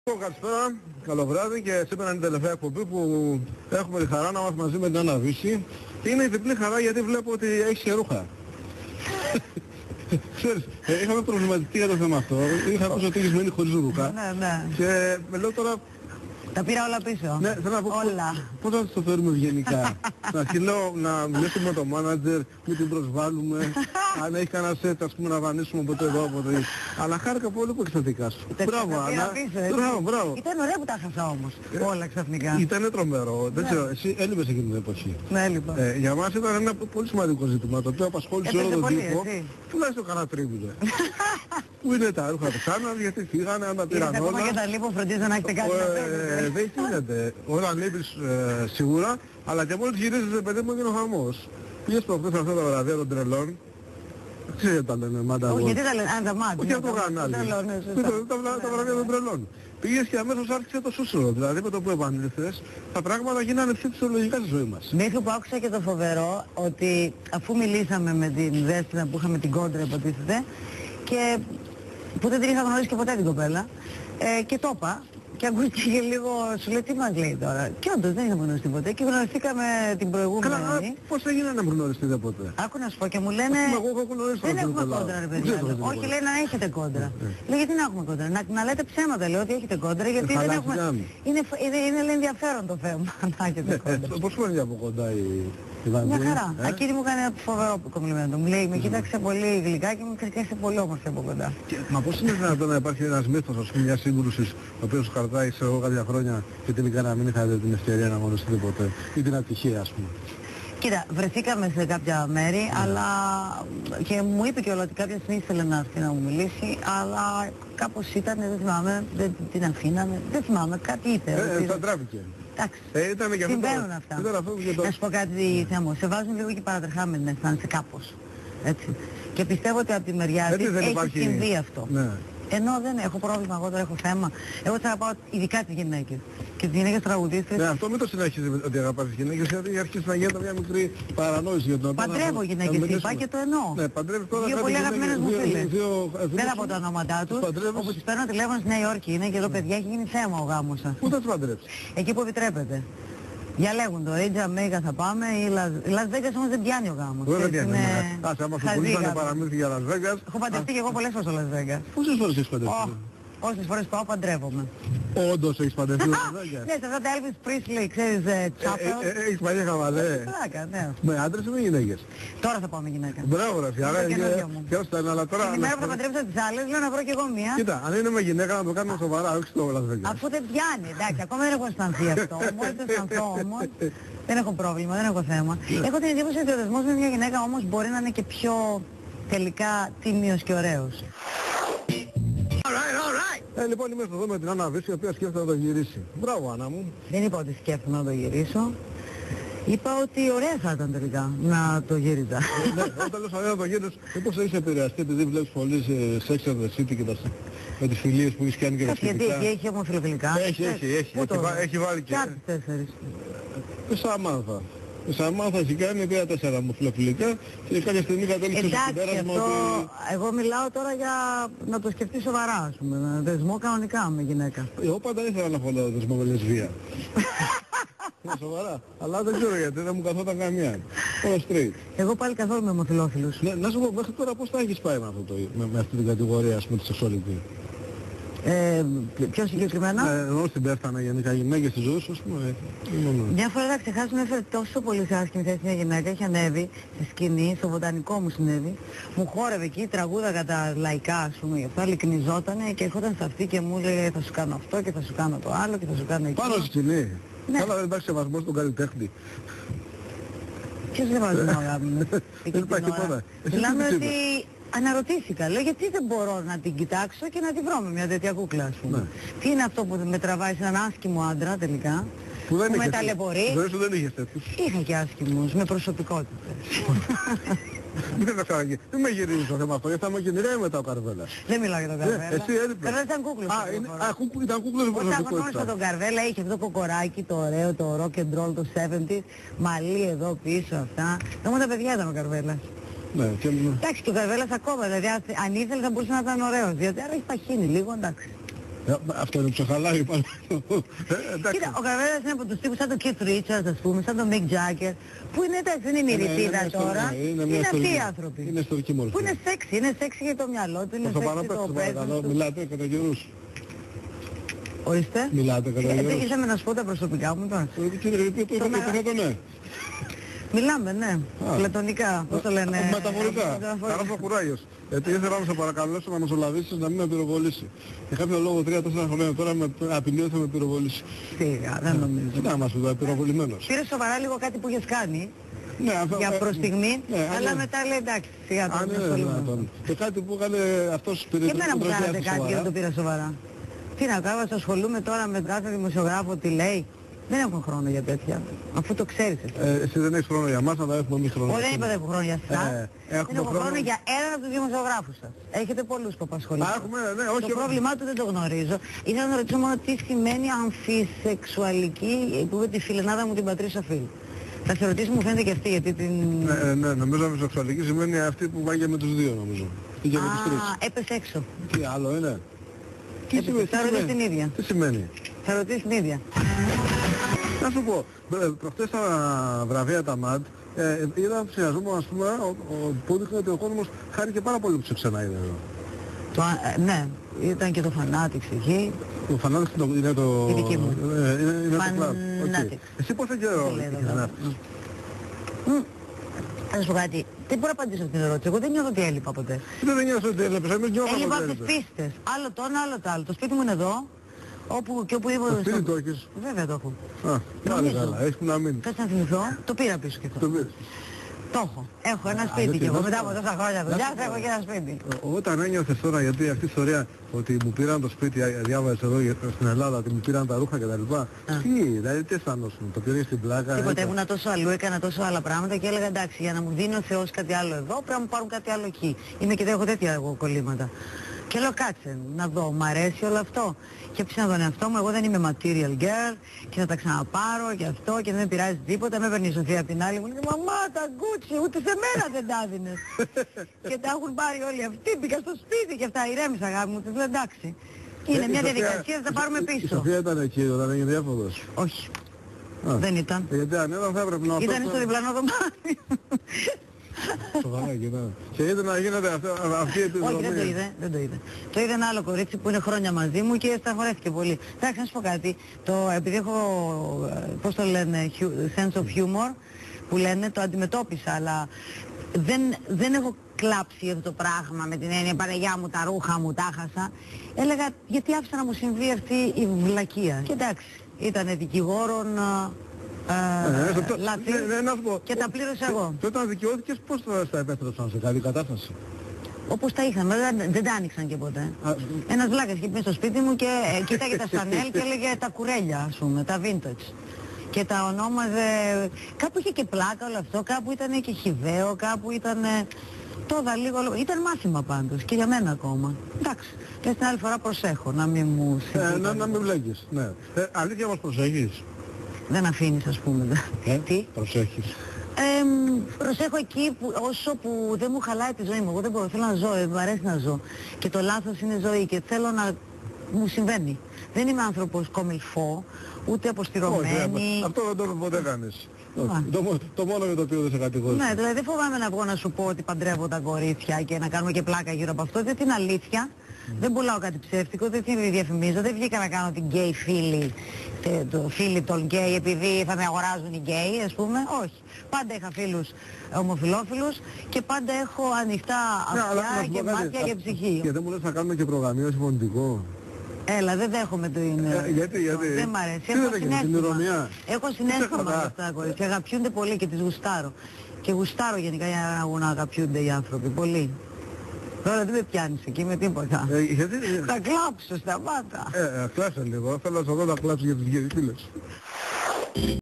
Καλησπέρα, καλό βράδυ και σήμερα είναι η τελευταία εκπομπή που έχουμε τη χαρά να είμαστε μαζί με την Άννα Βύση. Είναι η διπλή χαρά γιατί βλέπω ότι έχεις και ρούχα. Ξέρεις, είχαμε προβληματική για το θέμα αυτό. Είχα ακούσει ότι έχεις μείνει χωρίς ρούχα. Ναι. Και με λέω τώρα... Τα πήρα όλα πίσω. Ναι, θέλω να πω όλα. Πώς θα το φέρουμε ευγενικά. Να λέω να μιλήσουμε με τον μάνατζερ, μην την προσβάλλουμε. Αν έχει κανένα σετ, ας πούμε, να βανίσουμε από το εδώ, από το εκεί. Αλλά χάρηκα πολύ που έχεις τα δικά σου. Μπράβο, Άννα. Μπράβο. Ήταν ωραία που τα έχασα όμως. Όλα ξαφνικά. Ήτανε τρομερό. Δεν ξέρω, εσύ έλειπες εκείνη την εποχή. Ναι, έλειπα. Για μας ήταν ένα πολύ σημαντικό ζήτημα, το οποίο απασχόλησε όλο τον τύπο. Τουλάχιστον κανένα τρίμηνο. Πού είναι τα ρούχα του Κάναβ, γιατί φύγανε, αν τα πήραν όλα. Ακόμα και τα λείπω, φροντίζω να έχετε κάτι να φέρετε. Δεν γίνεται. Όταν λείπεις σίγουρα, αλλά και μόλις γυρίζεις, παιδί μου, έγινε ο χαμός. Πήγες προχθές αυτά τα βραδιά των τρελών. Ξέρετε τα λένε, μάντα. Όχι, γιατί τα λένε, τα μάτια. Όχι αυτό κανάλι. Τα βραδιά των τρελών. Πήγες και αμέσως άρχισε το σούσουρο. Δηλαδή με το που επανήλθες, τα πράγματα γίνανε πιο φυσιολογικά στη ζωή μας. Μέχρι που άκουσα και το φοβερό, ότι αφού μιλήσαμε με την Δέσποινα που είχαμε την κόντρα, υποτίθεται, και που δεν την είχα γνωρίσει και ποτέ την κοπέλα, και το είπα. Και ακούστηκε και λίγο, σου λέει τι μας λέει τώρα. Και όντως δεν είχαμε γνωριστεί ποτέ και γνωριστήκαμε την προηγούμενη. Καλά, πώς έγινε να μην γνωριστείτε ποτέ. Άκου να σου πω και μου λένε δεν έχουμε κόντρα ρε παιδιά. Όχι, λέει να έχετε κόντρα. Λέει γιατί να έχουμε κόντρα. Να λέτε ψέματα, λέει ότι έχετε κόντρα γιατί δεν έχουμε. Είναι λέει ενδιαφέρον το θέμα να έχετε κόντρα. Πώς φαίνεται από κοντά η Βανδί. Μια χαρά. Εκείνη μου έκανε ένα φοβερό κομπλιμέντο. Μου λέει με κοίταξε πολύ γλυκά και μου κρατήσει πολύ όμορφη από κοντά. Μα πώς είναι δυνατόν να υπάρχει ένας μύθος, ας πούμε, μια σύγκρουση, ο οποίος κρατάει σε εγώ κάποια χρόνια και τελικά να μην είχατε την ευκαιρία να γνωριστείτε ποτέ ή την ατυχία, ας πούμε. Κοίτα, βρεθήκαμε σε κάποια μέρη, αλλά και μου είπε και όλα ότι κάποια στιγμή ήθελε να έρθει να μου μιλήσει, αλλά κάπως ήταν, δεν θυμάμαι, δεν την αφήναμε, δεν θυμάμαι, κάτι ήθελε. Θα τράβηκε. Εντάξει, συμβαίνουν αυτά. Να σου πω κάτι θέμα, σε βάζουν λίγο και παρατρεχάμενη να αισθάνεσαι κάπως, έτσι. Και πιστεύω ότι από τη μεριά της έχει συμβεί αυτό. Ναι. Ενώ δεν έχω πρόβλημα, εγώ τώρα έχω θέμα. Εγώ θα αγαπάω ειδικά τις γυναίκες. Και τις γυναίκες τραγουδίστρες. Ναι, αυτό μην το συνεχίζει ότι αγαπάς τις γυναίκες, γιατί αρχίζει να γίνεται μια μικρή παρανόηση για τον οποίο. Παντρεύω γυναίκες, είπα και το εννοώ. Ναι, παντρεύει τώρα. Δύο πολύ αγαπημένες μου φίλες. Δεν θα πω τα ονόματά τους. Όπου τις παίρνω τηλέφωνο στη Νέα Υόρκη είναι και εδώ παιδιά έχει γίνει θέμα ο γάμος σας. Πού θα τους παντρέψεις? Εκεί που επιτρέπεται. Διαλέγουν το, ή Τζαμέικα θα πάμε, ή Las Vegas όμως δεν πιάνει ο γάμος. Δεν πιάνει. Άσε, άμα σου πουλήσανε παραμύθι για Las Vegas. Έχω παντρευτεί και εγώ πολλές φορές στο Las Vegas. Πόσες φορές έχεις παντρευτεί? Όσες φορές πάω παντρεύομαι. Όντως έχεις παντρευτεί στο Las Vegas? Ναι, σε αυτά τα Elvis Presley, ξέρεις, Chapel. Έχεις παλιά χαβαλέ. Ναι. Με άντρες ή με γυναίκες? Τώρα θα πάω με γυναίκα. Μπράβο ρε φίλε, ποιος ήταν, αλλά τώρα... Την ημέρα που θα παντρέψω τις άλλες, λέω να βρω κι εγώ μία. Κοίτα, αν είναι με γυναίκα να το κάνουμε σοβαρά, όχι στο Las Vegas. Αφού δεν πιάνει, εντάξει, ακόμα δεν έχω αισθανθεί αυτό. Μόλις το αισθανθώ όμως, δεν έχω πρόβλημα, δεν έχω θέμα. Έχω την εντύπωση ότι ο δεσμός με μια γυναίκα όμως μπορεί να είναι και πιο τελικά τίμιος και ωραίος. Λοιπόν, είμαι εδώ με την Άννα Βύση, η οποία σκέφτεται να το γυρίσει. Μπράβο, Άννα μου. Δεν είπα ότι σκέφτομαι να το γυρίσω. Είπα ότι ωραία θα ήταν τελικά να το γύριζα. Ναι, όταν λες ωραία να το γύρισες, μήπως έχεις επηρεαστεί επειδή βλέπεις πολύ Sex and the City και με τις φιλίες που έχεις κάνει και τα σχετικά. Γιατί έχει ομοφιλοφιλικά. Έχει βάλει και... Κάτι τέσσερις. Σαμάνθα. Η Σαμάνθα έχει κάνει 3-4 ομοφιλοφιλικά και κάποια στιγμή κατέληξε στο συμπέρασμα ότι... Εγώ μιλάω τώρα για να το σκεφτεί σοβαρά, ας πούμε, να δεσμό κανονικά με γυναίκα. Εγώ πάντα ήθελα να φωνάω δεσμό με λεσβία. Σοβαρά. Αλλά δεν ξέρω γιατί δεν μου καθόταν καμία. Όλα straight. Εγώ πάλι καθόλου με ομοφιλόφιλους. Ναι, να σου πω μέχρι τώρα πώς θα έχεις πάει με αυτή την κατηγορία, ας πούμε, τη σεξουαλική. Πιο συγκεκριμένα. Ενώ στην πέφτανα γενικά γυναίκες στη ζωή σου, ας πούμε. Μια φορά θα ξεχάσουμε, έφερε τόσο πολύ σε άσχημη θέση μια γυναίκα, είχε ανέβει στη σκηνή, στο βοτανικό μου συνέβη. Μου χόρευε εκεί, τραγούδαγα τα λαϊκά, ας πούμε, γι' αυτό λυκνιζότανε και ερχόταν σε αυτή και μου λέει θα σου κάνω αυτό και θα σου κάνω το άλλο και θα σου κάνω εκεί. Πάνω στη σκηνή. Ναι. Καλά, δεν υπάρχει σεβασμός στον καλλιτέχνη. Ποιος σεβασμό, αγάπη μου? Δεν υπάρχει τίποτα. Μιλάμε ότι αναρωτήθηκα, λέω γιατί δεν μπορώ να την κοιτάξω και να τη βρω με μια τέτοια κούκλα, ας πούμε. Τι είναι αυτό που με τραβάει σε έναν άσχημο άντρα τελικά, που με ταλαιπωρεί. Δεν είχες τέτοιους. Είχα και άσχημους, με προσωπικότητες. Δεν με γυρίζεις το θέμα αυτό, γιατί θα με κυνηγάει μετά ο Καρβέλας. Δεν μιλάω για τον Καρβέλα. Εσύ έλειπες. Καρβέλα ήταν κούκλος. Ήταν κούκλος η προσωπικότητα. Όταν γνώρισα τον Καρβέλα είχε αυτό το κοκοράκι, το ωραίο, το rock and roll, το 70s, μαλλί εδώ πίσω αυτά. Όμως τα παιδιά ήταν ο Καρβέλας. Ναι, εντάξει, και ο Καρβέλας ακόμα, δηλαδή αν ήθελε θα μπορούσε να ήταν ωραίος, διότι άρα έχει παχύνει λίγο, εντάξει. Αυτό είναι που σε χαλάει πάνω. Κοίτα, ο Καρβέλας είναι από τους τύπους σαν τον Keith Richards, ας πούμε, σαν τον Mick Jagger, που είναι εντάξει, δεν είναι η ρητίδα τώρα, είναι αυτοί οι άνθρωποι. Είναι ιστορική μορφή. Που είναι σεξι για το μυαλό του, είναι σεξι το πέθος του. Μιλάτε κατά καιρούς. Ορίστε. Μιλάτε κατά καιρούς. Είχαμε να σου πω τα προσωπικά μου τώρα. Είπατε ναι. Μιλάμε, ναι. Πλατωνικά, πώς το λένε. Μεταφορικά. Άρα το κουράγιος. Γιατί ήθελα να σε παρακαλέσω να μεσολαβήσεις να μην με πυροβολήσει. Για κάποιο λόγο 3-4 χρόνια τώρα με απειλεί θα με πυροβολήσει. Σιγά, δεν νομίζω. Τι να μας πει, πυροβολημένος. Πήρε σοβαρά λίγο κάτι που είχες κάνει. Ναι, αυτό, για προς στιγμή, αλλά ναι. μετά λέει εντάξει, σιγά το ασχολούμαι. Και κάτι που έκανε αυτός πήρε. Και εμένα μου κάνατε κάτι και δεν το πήρα σοβαρά. Τι να κάνω, ασχολούμαι τώρα με κάθε δημοσιογράφο, τι λέει. Δεν έχω χρόνο για τέτοια, αφού το ξέρεις εσύ. Εσύ δεν έχεις χρόνο για μας, αλλά έχουμε εμείς χρόνο. Δεν είπα δεν έχω χρόνο για εσάς. Δεν έχω χρόνο για έναν από τους δημοσιογράφους σας. Έχετε πολλούς που απασχολείτε. Ναι, όχι. Το πρόβλημά του δεν το γνωρίζω. Ήθελα να ρωτήσω μόνο τι σημαίνει αμφισεξουαλική, που είπε τη φιλενάδα μου την Πατρίσα Φίλ. Θα σε ρωτήσω, μου φαίνεται και αυτή γιατί την... Ναι, νομίζω αμφισεξουαλική σημαίνει αυτή που πάει με τους δύο νομίζω. Ή και με τους τρεις. Έπεσε έξω. Τι άλλο είναι. Θα ρωτήσω την ίδια. Τι σημαίνει. Θα ρωτήσω την ίδια. Να σου πω, προχτές τα βραβεία τα ΜΑΤ είδα ενθουσιασμό, ας πούμε, που δείχνει ότι ο κόσμος χάρηκε πάρα πολύ που σε ξανά είδε εδώ. Ναι, ήταν και το Φανάτιξ εκεί. Το Φανάτιξ είναι το... Η δική μου. Είναι το κλαμπ. Εσύ πόσο καιρό είχες να έρθεις. Θα σου πω κάτι, δεν μπορώ να απαντήσω αυτή την ερώτηση. Εγώ δεν νιώθω ότι έλειπα ποτέ. Δεν νιώθω ότι έλειπες, εμείς νιώθαμε έλειπα ότι από τις πίστες. Άλλο το ένα, άλλο το άλλο. Το σπίτι μου είναι εδώ. Όπου και οπουδήποτε. Το σπίτι το έχεις. Βέβαια το έχω. Πάλι καλά, έχεις που να μείνει. Θες να θυμηθώ, το πήρα πίσω και αυτό. Το έχω. Έχω ένα σπίτι και εγώ μετά από τόσα χρόνια δουλειά θα έχω και ένα σπίτι. Όταν ένιωθες τώρα, γιατί αυτή η ιστορία ότι μου πήραν το σπίτι, διάβαζες εδώ στην Ελλάδα, ότι μου πήραν τα ρούχα κτλ. Τι, δηλαδή τι αισθανόσουν, το πήρες στην πλάκα. Τίποτα, ήμουνα τόσο αλλού, έκανα τόσο άλλα πράγματα και έλεγα εντάξει, για να μου δίνει ο Θεός κάτι άλλο εδώ, πρέπει να μου πάρουν κάτι άλλο εκεί. Είμαι και δεν έχω τέτοια εγώ κολλήματα. Και λέω κάτσε να δω, μου αρέσει όλο αυτό. Και έπεισα τον εαυτό μου, εγώ δεν είμαι material girl και θα τα ξαναπάρω και αυτό και δεν με πειράζει τίποτα. Με παίρνει η Σοφία από την άλλη μου λέει μαμά τα Gucci, ούτε σε μένα δεν τα έδινες. Και τα έχουν πάρει όλοι αυτοί, μπήκα στο σπίτι και αυτά, ηρέμησα αγάπη μου, της λέω εντάξει. Είναι μια διαδικασία, θα τα πάρουμε πίσω. Η Σοφία ήταν εκεί όταν έγινε διάφορος. Όχι. Δεν ήταν. Γιατί αν ήταν θα έπρεπε να... Ήταν στο διπλανό δωμάτιο. Σοβαρά κοιτά. Και είδε να γίνεται αυτή η επιδρομή. Όχι, δεν το είδε. Το είδε ένα άλλο κορίτσι που είναι χρόνια μαζί μου και στεναχωρέθηκε πολύ. Εντάξει, να σου πω κάτι. Επειδή έχω, πώς το λένε, sense of humor, που λένε, το αντιμετώπισα, αλλά δεν έχω κλάψει αυτό το πράγμα με την έννοια Παναγιά μου, τα ρούχα μου, τα χάσα. Έλεγα, γιατί άφησα να μου συμβεί αυτή η βλακεία. Και εντάξει, ήταν δικηγόρων... και τα πλήρωσα εγώ. Και όταν δικαιώθηκες πώς τα επέστρεψαν σε καλή κατάσταση. Όπως τα είχαν, δεν τα άνοιξαν και ποτέ. Ένας βλάκας είχε πει στο σπίτι μου και κοίταγε τα Chanel και έλεγε τα κουρέλια ας πούμε, τα vintage. Και τα ονόμαζε, κάπου είχε και πλάκα όλο αυτό, κάπου ήταν και χυδαίο, κάπου ήταν... Τώρα λίγο, ήταν μάθημα πάντως και για μένα ακόμα. Εντάξει, και την άλλη φορά προσέχω να μην μου συμβεί. Να μην βλέγεις, ναι. Αλήθεια μας προσέχεις. Δεν αφήνεις ας πούμε. Τι? Προσέχεις. Προσέχω εκεί που, όσο που δεν μου χαλάει τη ζωή μου. Εγώ δεν μπορώ, θέλω να ζω, μου αρέσει να ζω. Και το λάθος είναι ζωή και θέλω να μου συμβαίνει. Δεν είμαι άνθρωπος κομιλφό, ούτε αποστηρωμένη. Αυτό δεν το ποτέ κάνεις. Το μόνο για το οποίο δεν σε κατηγορείς. Ναι, δηλαδή δεν φοβάμαι να βγω να σου πω ότι παντρεύω τα κορίτσια και να κάνουμε και πλάκα γύρω από αυτό. Δεν είναι αλήθεια. Δεν πουλάω κάτι ψεύτικο, δεν την διαφημίζω. Δεν βγήκα να κάνω την γκέι φίλη, το φίλη των γκέι επειδή θα με αγοράζουν οι γκέι, ας πούμε. Όχι. Πάντα είχα φίλους ομοφυλόφιλους και πάντα έχω ανοιχτά αυτιά και μάτια και ψυχή. Και δεν μου λες να κάνουμε και προγραμμίωση φωνητικό. Έλα, δεν δέχομαι το είναι. Γιατί. Δεν μ' αρέσει. Έχω συνέστημα με αυτά τα κορίτσια. Αγαπιούνται πολύ και τις γουστάρω. Και γουστάρω γενικά για να αγαπιούνται οι άνθρωποι. Πολύ. Τώρα δεν με πιάνεις εκεί με τίποτα. Θα κλάψω, σταμάτα. Κλάψε λίγο. Θέλω να σου δω να κλάψω για τις γερικίλες.